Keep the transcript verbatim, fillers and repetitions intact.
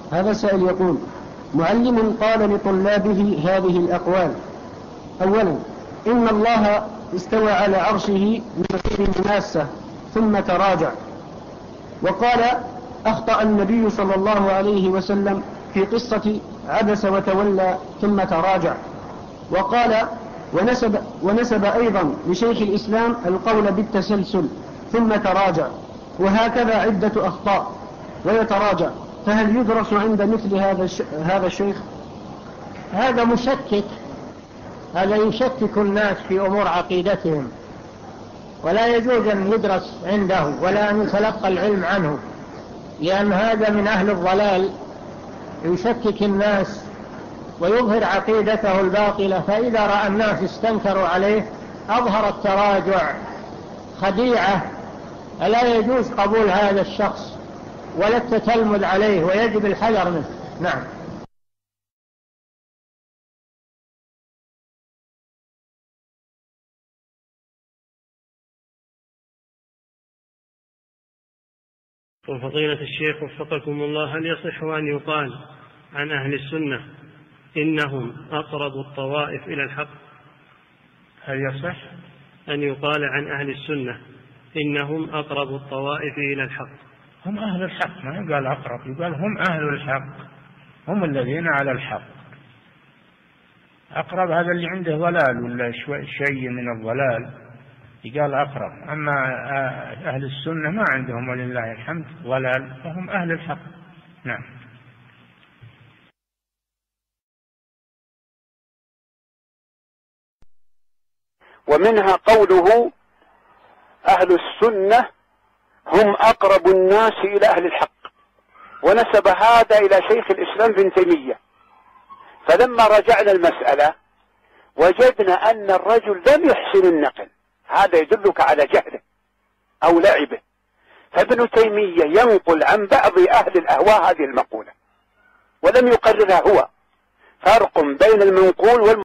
هذا سائل يقول: معلم قال لطلابه هذه الأقوال: أولا، إن الله استوى على عرشه من غير مناسة ثم تراجع. وقال: أخطأ النبي صلى الله عليه وسلم في قصة عبس وتولى ثم تراجع. وقال: ونسب, ونسب أيضا لشيخ الإسلام القول بالتسلسل ثم تراجع. وهكذا عدة أخطاء ويتراجع. فهل يدرس عند مثل هذا هذا الشيخ؟ هذا مشكك، هذا يشكك الناس في أمور عقيدتهم، ولا يجوز أن يدرس عنده ولا أن يتلقى العلم عنه، لأن هذا من أهل الضلال، يشكك الناس ويظهر عقيدته الباطلة. فإذا رأى الناس استنكروا عليه أظهر التراجع خديعة. ألا يجوز قبول هذا الشخص ولا التتلمذ عليه، ويجب الحذر منه. نعم. وفضيلة الشيخ وفقكم الله، هل يصح أن يقال عن أهل السنة إنهم أقرب الطوائف إلى الحق؟ هل يصح أن يقال عن أهل السنة إنهم أقرب الطوائف إلى الحق؟ هم أهل الحق، ما يقال أقرب، يقال هم أهل الحق، هم الذين على الحق. أقرب هذا اللي عنده ضلال ولا شيء من الضلال يقال أقرب. أما أهل السنة ما عندهم ولله الحمد ضلال، فهم أهل الحق. نعم. ومنها قوله: أهل السنة هم أقرب الناس إلى أهل الحق، ونسب هذا إلى شيخ الإسلام ابن تيمية. فلما رجعنا المسألة وجدنا أن الرجل لم يحسن النقل، هذا يدلك على جهله أو لعبه. فابن تيمية ينقل عن بعض أهل الأهواء هذه المقولة ولم يقررها هو. فرق بين المنقول والمنقول.